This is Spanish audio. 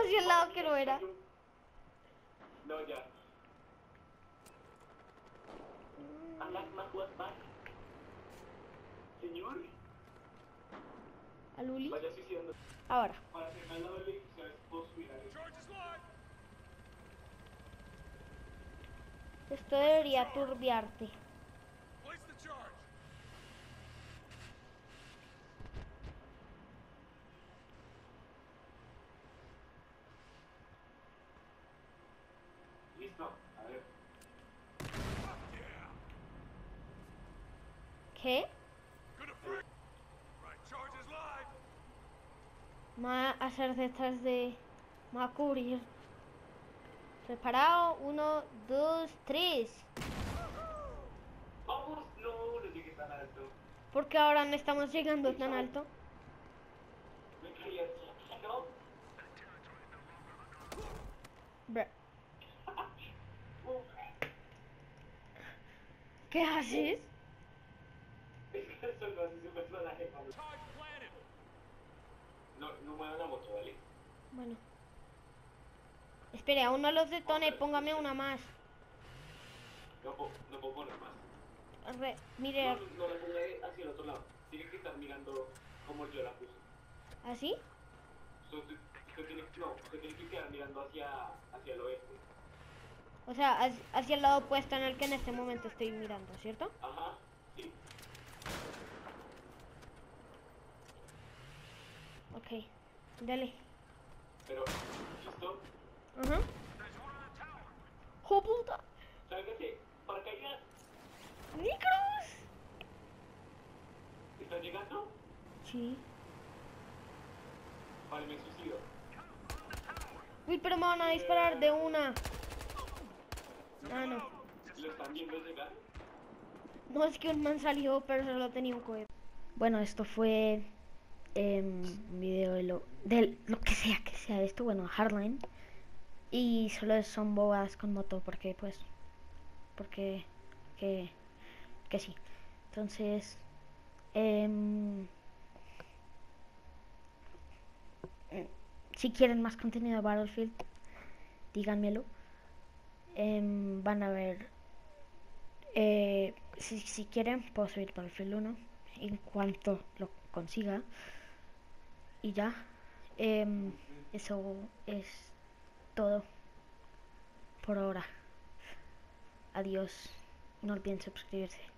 hacia el lado que no era. No, ya. Señor. ¿A Luli? Vaya suicidando. Ahora. Para hacer más la doble, ¿sabes? Puedo subir a él. Esto debería turbiarte. Listo, a ver. ¿Qué? Me va a hacer detrás de... Me va a cubrir. Preparado. 1, 2, 3. Vamos, no, no llegué tan alto. Porque ahora no estamos llegando tan alto. Me caí así, ¿no? Bruh. ¿Qué haces? Es que eso no hace su personaje, Pablo. No mueva la moto, ¿vale? Bueno. Espere, aún no los detone. Póngame una más. No puedo poner más. Mire. No la ponga hacia el otro lado. Tiene que estar mirando como yo la puse. ¿Así? Usted tiene que quedar mirando hacia el oeste. O sea, hacia el lado opuesto en el que en este momento estoy mirando, ¿cierto? Ajá, sí. Ok, dale. Pero, ¿listo? Ajá. ¡Oh, puta! Sálgase, paracaídas. ¡Nicros! ¿Están llegando? Sí. Vale, me suicido. Uy, pero me van a disparar de una. Ah, no. ¿Lo están viendo llegar? No, es que un man salió, pero solo tenía un cohete. Bueno, esto fue un video de lo que sea esto. Bueno, Hardline. Y solo son bobadas con moto, porque pues... Porque... Que sí. Entonces... si quieren más contenido de Battlefield, díganmelo. Van a ver... si quieren, puedo subir Battlefield 1 en cuanto lo consiga. Y ya. Eso es todo por ahora. Adiós. No olviden suscribirse.